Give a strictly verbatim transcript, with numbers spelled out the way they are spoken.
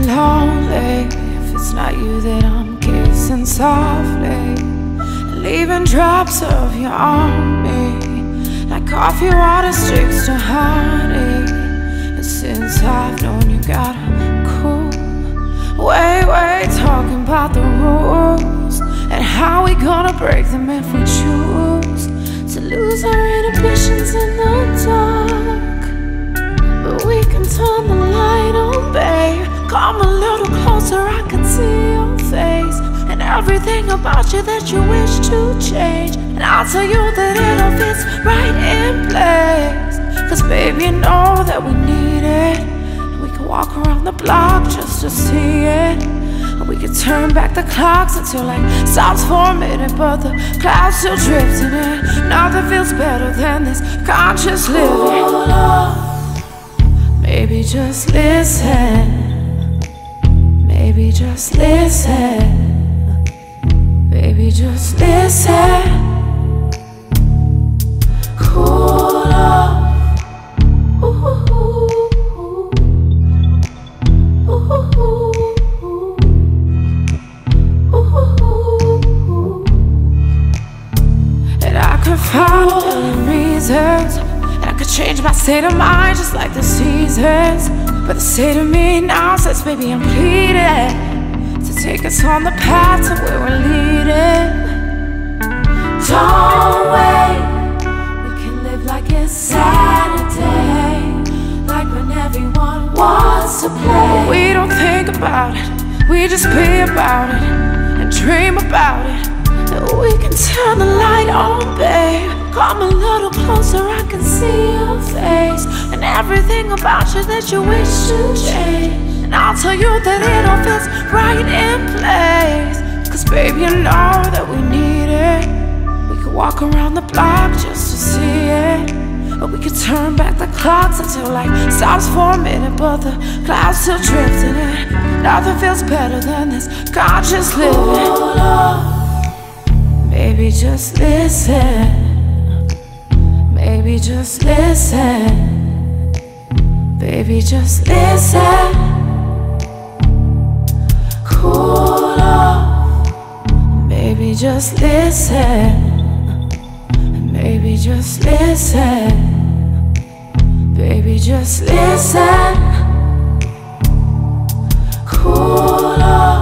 lonely if it's not you that I'm kissing softly, leaving drops of you on me, like coffee water sticks to honey. And since I've known you, got a cool way, way talking about the rules and how we gonna break them if we choose to lose our inhibitions in the dark. But we can turn the light on, babe. Come a little closer, I can see your face and everything about you that you wish to change. And I'll tell you that it all fits right in place, 'cause baby, you know that we need it. And we can walk around the block just to see it. And we can turn back the clocks until like stops for a minute, but the clouds still drifting in. Nothing feels better than this conscious living. Hold on. Maybe just listen. Maybe just listen. Baby, just listen. Cool off. Ooh, ooh, ooh. Ooh, ooh, ooh. Ooh, ooh. And I could find a million reasons, and I could change my state of mind just like the seasons. But the state of me now says, baby, I'm pleading to take us on the path to where we're leading. Don't wait, we can live like it's Saturday, like when everyone wants to play. We don't think about it, we just be about it and dream about it. And we can turn the light on, babe. Come a little closer, I can see your face and everything about you that you wish to change. And I'll tell you that it all fits right in place, 'cause baby, you know that we need it. We could walk around the block just to see it, or we could turn back the clocks until like stops for a minute, but the clouds still drifting in. Nothing feels better than this conscious living. Hold on. Baby, just listen. Baby, just listen. Baby, just listen. Cool off. Baby, just listen. Baby, just listen. Baby, just listen. Cool off.